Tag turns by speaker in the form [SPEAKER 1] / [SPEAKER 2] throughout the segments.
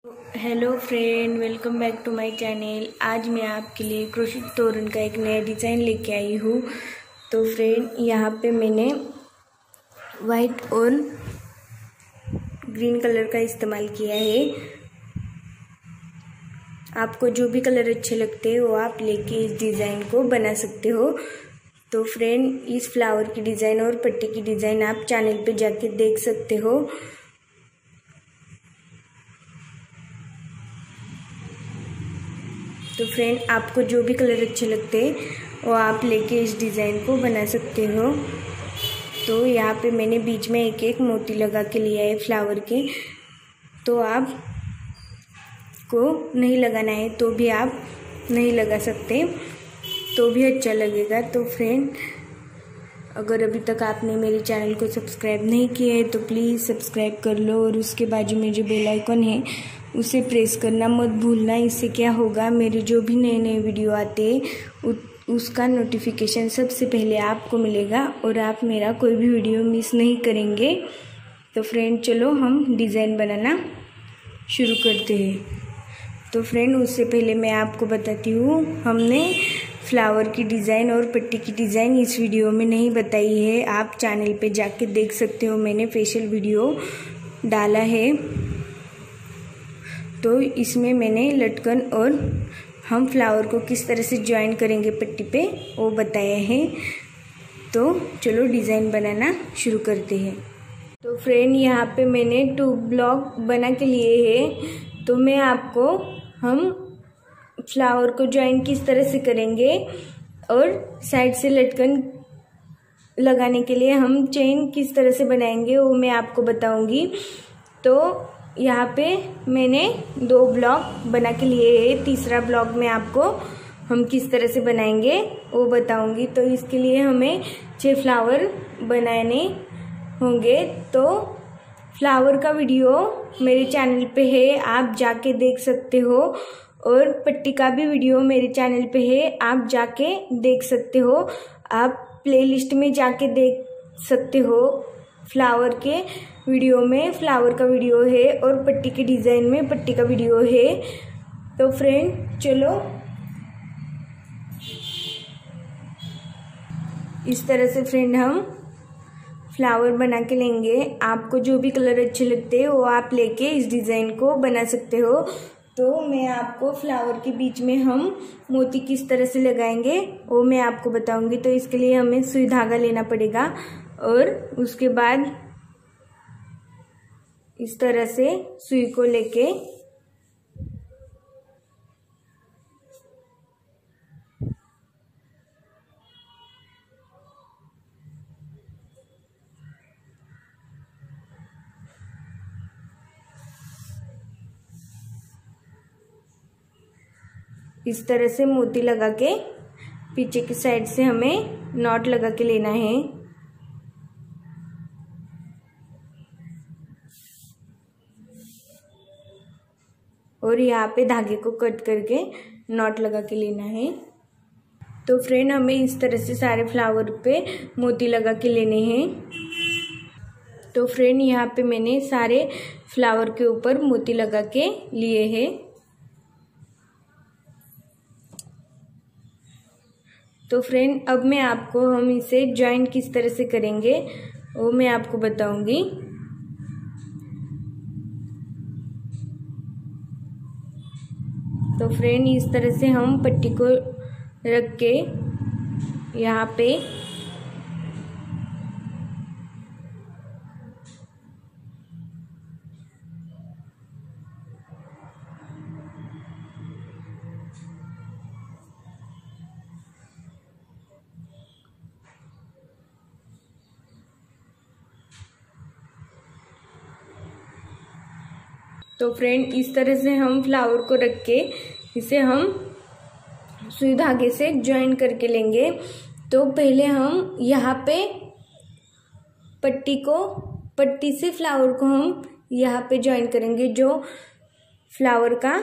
[SPEAKER 1] Hello friend, welcome back to my channel. आज मैं आपके लिए क्रोशेट तोरण का एक नया डिज़ाइन लेके आई हूँ। तो फ्रेंड, यहाँ पे मैंने वाइट और ग्रीन कलर का इस्तेमाल किया है। आपको जो भी कलर अच्छे लगते हैं वो आप लेके इस डिज़ाइन को बना सकते हो। तो फ्रेंड, इस फ्लावर की डिज़ाइन और पट्टी की डिज़ाइन आप चैनल पे जाके देख सकते हो। तो फ्रेंड, आपको जो भी कलर अच्छे लगते हैं वो आप लेके इस डिज़ाइन को बना सकते हो। तो यहाँ पे मैंने बीच में एक एक मोती लगा के लिया है फ्लावर के। तो आप को नहीं लगाना है तो भी आप नहीं लगा सकते, तो भी अच्छा लगेगा। तो फ्रेंड, अगर अभी तक आपने मेरे चैनल को सब्सक्राइब नहीं किया है तो प्लीज़ सब्सक्राइब कर लो और उसके बाजू में जो बेल आइकन है उसे प्रेस करना मत भूलना। इससे क्या होगा, मेरे जो भी नए नए वीडियो आते हैं उसका नोटिफिकेशन सबसे पहले आपको मिलेगा और आप मेरा कोई भी वीडियो मिस नहीं करेंगे। तो फ्रेंड, चलो हम डिज़ाइन बनाना शुरू करते हैं। तो फ्रेंड, उससे पहले मैं आपको बताती हूँ, हमने फ्लावर की डिज़ाइन और पट्टी की डिज़ाइन इस वीडियो में नहीं बताई है। आप चैनल पे जाके देख सकते हो, मैंने स्पेशल वीडियो डाला है। तो इसमें मैंने लटकन और हम फ्लावर को किस तरह से ज्वाइन करेंगे पट्टी पे वो बताया है। तो चलो डिज़ाइन बनाना शुरू करते हैं। तो फ्रेंड, यहाँ पे मैंने 2 ब्लॉक बना के लिए हैं। तो मैं आपको हम फ्लावर को ज्वाइन किस तरह से करेंगे और साइड से लटकन लगाने के लिए हम चेन किस तरह से बनाएंगे वो मैं आपको बताऊंगी। तो यहाँ पे मैंने 2 ब्लॉक बना के लिए हैं। तीसरा ब्लॉक में आपको हम किस तरह से बनाएंगे वो बताऊंगी। तो इसके लिए हमें 6 फ्लावर बनाने होंगे। तो फ्लावर का वीडियो मेरे चैनल पे है, आप जाके देख सकते हो। और पट्टी का भी वीडियो मेरे चैनल पे है, आप जाके देख सकते हो। आप प्लेलिस्ट में जाके देख सकते हो। फ्लावर के वीडियो में फ्लावर का वीडियो है और पट्टी के डिज़ाइन में पट्टी का वीडियो है। तो फ्रेंड, चलो इस तरह से फ्रेंड हम फ्लावर बना के लेंगे। आपको जो भी कलर अच्छे लगते हैं वो आप लेके इस डिज़ाइन को बना सकते हो। तो मैं आपको फ्लावर के बीच में हम मोती किस तरह से लगाएंगे वो मैं आपको बताऊंगी। तो इसके लिए हमें सुई धागा लेना पड़ेगा और उसके बाद इस तरह से सुई को लेके इस तरह से मोती लगा के पीछे की साइड से हमें नॉट लगा के लेना है। और यहाँ पे धागे को कट करके नॉट लगा के लेना है। तो फ्रेंड, हमें इस तरह से सारे फ्लावर पे मोती लगा के लेने हैं। तो फ्रेंड, यहाँ पे मैंने सारे फ्लावर के ऊपर मोती लगा के लिए हैं। तो फ्रेंड, अब मैं आपको हम इसे ज्वाइन किस तरह से करेंगे वो मैं आपको बताऊंगी। तो फ्रेंड, इस तरह से हम पट्टी को रख के यहाँ पे तो फ्रेंड, इस तरह से हम फ्लावर को रख के इसे हम सुई धागे से ज्वाइन करके लेंगे। तो पहले हम यहाँ पे पट्टी से फ्लावर को हम यहाँ पे ज्वाइन करेंगे, जो फ्लावर का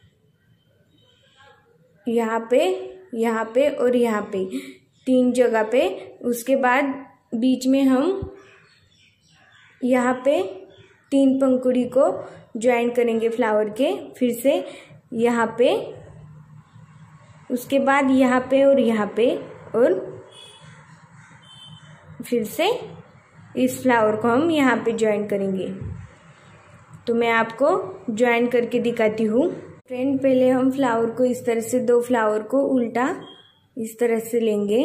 [SPEAKER 1] यहाँ पे और यहाँ पे 3 जगह पे। उसके बाद बीच में हम यहाँ पे 3 पंखुड़ी को ज्वाइन करेंगे फ्लावर के, फिर से यहाँ पे, उसके बाद यहाँ पे और यहाँ पे, और फिर से इस फ्लावर को हम यहाँ पे ज्वाइन करेंगे। तो मैं आपको ज्वाइन करके दिखाती हूँ। फ्रेंड, पहले हम फ्लावर को इस तरह से, 2 फ्लावर को उल्टा इस तरह से लेंगे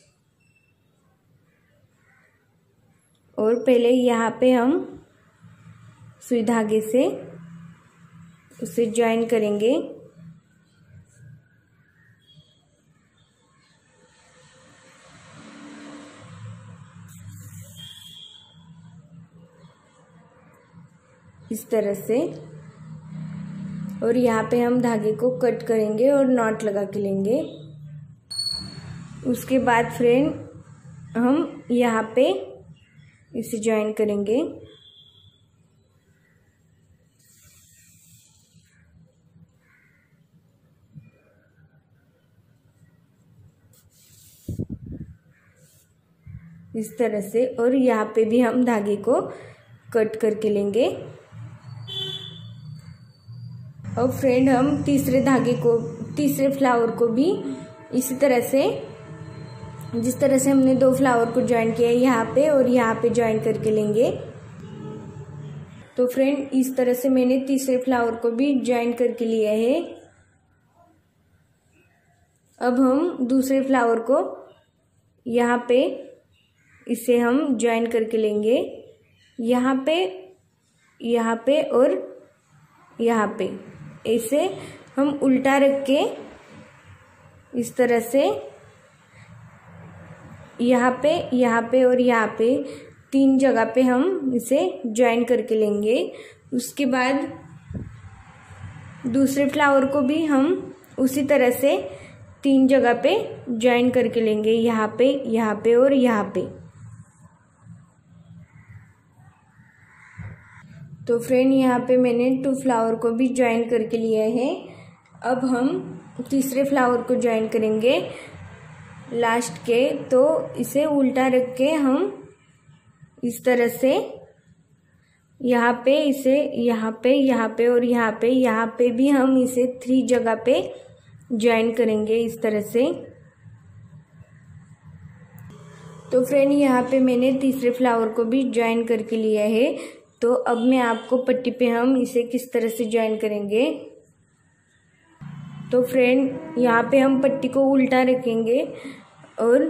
[SPEAKER 1] और पहले यहाँ पे हम सुई धागे से उसे ज्वाइन करेंगे। इस तरह से, और यहाँ पे हम धागे को कट करेंगे और नॉट लगा के लेंगे। उसके बाद फ्रेंड हम यहाँ पे इसे ज्वाइन करेंगे। इस तरह से, और यहाँ पे भी हम धागे को कट करके लेंगे। और फ्रेंड हम तीसरे फ्लावर को भी इसी तरह से, जिस तरह से हमने 2 फ्लावर को ज्वाइन किया है यहाँ पे और यहाँ पे ज्वाइन करके लेंगे। तो फ्रेंड इस तरह से मैंने तीसरे फ्लावर को भी ज्वाइन करके लिया है। अब हम दूसरे फ्लावर को यहाँ पे, इसे हम ज्वाइन करके लेंगे, यहाँ पे और यहाँ पे। इसे हम उल्टा रख के इस तरह से यहाँ पे और यहाँ पे 3 जगह पे हम इसे ज्वाइन करके लेंगे। उसके बाद दूसरे फ्लावर को भी हम उसी तरह से 3 जगह पे ज्वाइन करके लेंगे, यहाँ पे और यहाँ पे। तो फ्रेंड यहाँ पे मैंने 2 फ्लावर को भी ज्वाइन करके लिया है। अब हम तीसरे फ्लावर को ज्वाइन करेंगे लास्ट के। तो इसे उल्टा रख के हम इस तरह से यहाँ पे यहाँ पे और यहाँ पे भी हम इसे 3 जगह पे ज्वाइन करेंगे इस तरह से। तो फ्रेंड यहाँ पे मैंने तीसरे फ्लावर को भी ज्वाइन करके लिया है। तो अब मैं आपको पट्टी पे हम इसे किस तरह से ज्वाइन करेंगे। तो फ्रेंड यहाँ पे हम पट्टी को उल्टा रखेंगे और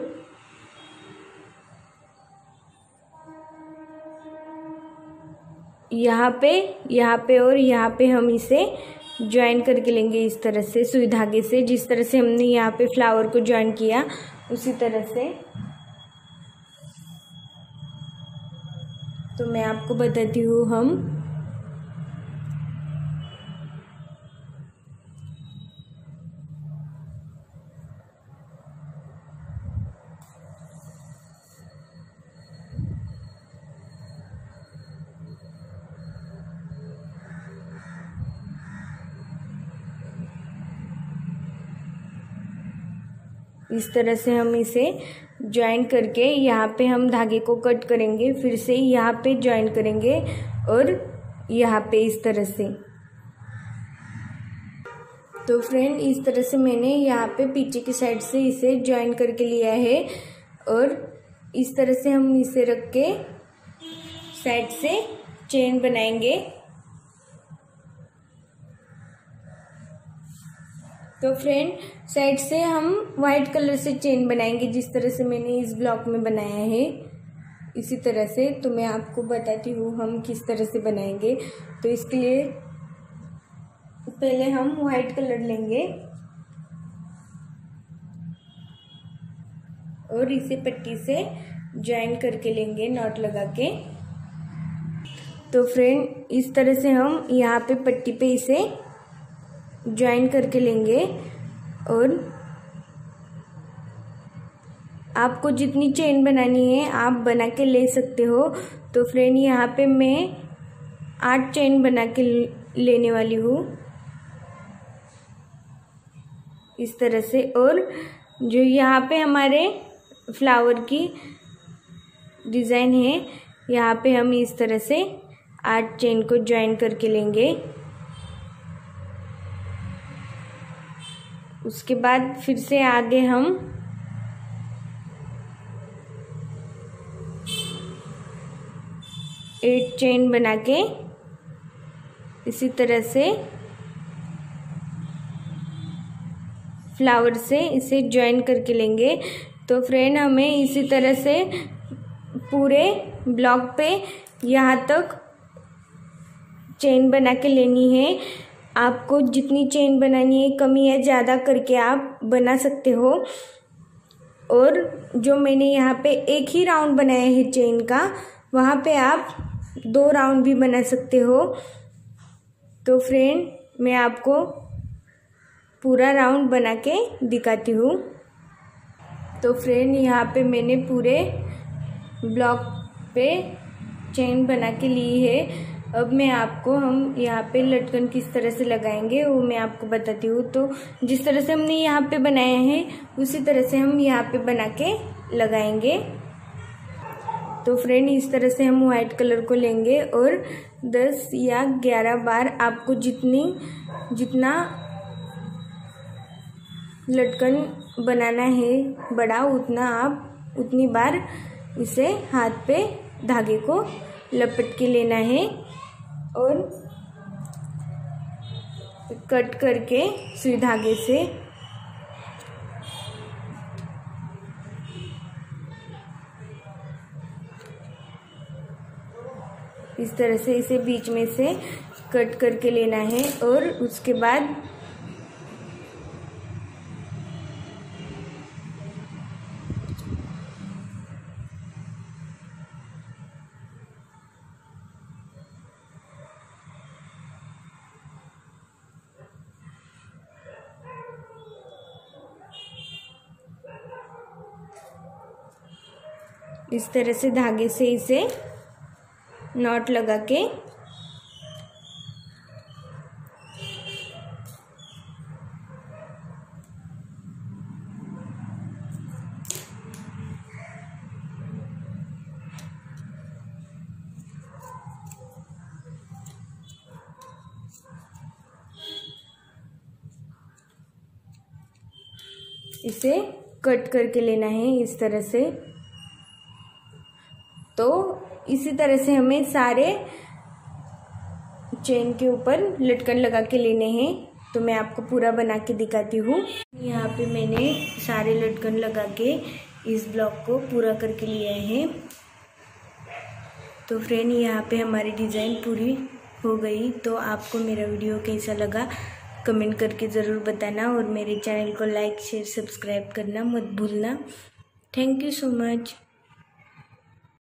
[SPEAKER 1] यहाँ पे और यहाँ पे हम इसे ज्वाइन करके लेंगे इस तरह से सुई धागे से, जिस तरह से हमने यहाँ पे फ्लावर को ज्वाइन किया उसी तरह से। तो मैं आपको बताती हूँ हम इस तरह से हम इसे ज्वाइन करके यहाँ पे हम धागे को कट करेंगे, फिर से यहाँ पे ज्वाइन करेंगे और यहाँ पे इस तरह से। तो फ्रेंड इस तरह से मैंने यहाँ पे पीछे की साइड से इसे ज्वाइन करके लिया है और इस तरह से हम इसे रख के साइड से चेन बनाएंगे। तो फ्रेंड साइड से हम वाइट कलर से चेन बनाएंगे, जिस तरह से मैंने इस ब्लॉक में बनाया है इसी तरह से। तो मैं आपको बताती हूँ हम किस तरह से बनाएंगे। तो इसके लिए पहले हम वाइट कलर लेंगे और इसे पट्टी से ज्वाइन करके लेंगे नॉट लगा के। तो फ्रेंड इस तरह से हम यहाँ पे पट्टी पे इसे ज्वाइन करके लेंगे और आपको जितनी चेन बनानी है आप बना के ले सकते हो। तो फ्रेंड यहाँ पे मैं 8 चेन बना के लेने वाली हूँ इस तरह से। और जो यहाँ पे हमारे फ्लावर की डिज़ाइन है यहाँ पे हम इस तरह से 8 चेन को ज्वाइन करके लेंगे। उसके बाद फिर से आगे हम 8 चेन बना के इसी तरह से फ्लावर से इसे ज्वाइन करके लेंगे। तो फ्रेंड हमें इसी तरह से पूरे ब्लॉक पे यहाँ तक चेन बना के लेनी है। आपको जितनी चेन बनानी है, कमी या ज़्यादा करके आप बना सकते हो। और जो मैंने यहाँ पे एक ही राउंड बनाया है चेन का, वहाँ पे आप 2 राउंड भी बना सकते हो। तो फ्रेंड मैं आपको पूरा राउंड बना के दिखाती हूँ। तो फ्रेंड यहाँ पे मैंने पूरे ब्लॉक पे चेन बना के ली है। अब मैं आपको हम यहाँ पे लटकन किस तरह से लगाएंगे वो मैं आपको बताती हूँ। तो जिस तरह से हमने यहाँ पे बनाया है उसी तरह से हम यहाँ पे बना के लगाएंगे। तो फ्रेंड इस तरह से हम वाइट कलर को लेंगे और 10 या 11 बार आपको जितना लटकन बनाना है बड़ा, उतनी बार इसे हाथ पे धागे को लपेट के लेना है और कट करके सुई धागे से इस तरह से इसे बीच में से कट करके लेना है। और उसके बाद इस तरह से धागे से इसे नॉट लगा के इसे कट करके लेना है इस तरह से। तो इसी तरह से हमें सारे चेन के ऊपर लटकन लगा के लेने हैं। तो मैं आपको पूरा बना के दिखाती हूँ। यहाँ पे मैंने सारे लटकन लगा के इस ब्लॉक को पूरा करके लिया है। तो फ्रेंड यहाँ पे हमारी डिज़ाइन पूरी हो गई। तो आपको मेरा वीडियो कैसा लगा कमेंट करके ज़रूर बताना और मेरे चैनल को लाइक शेयर सब्सक्राइब करना मत भूलना। Thank you so much.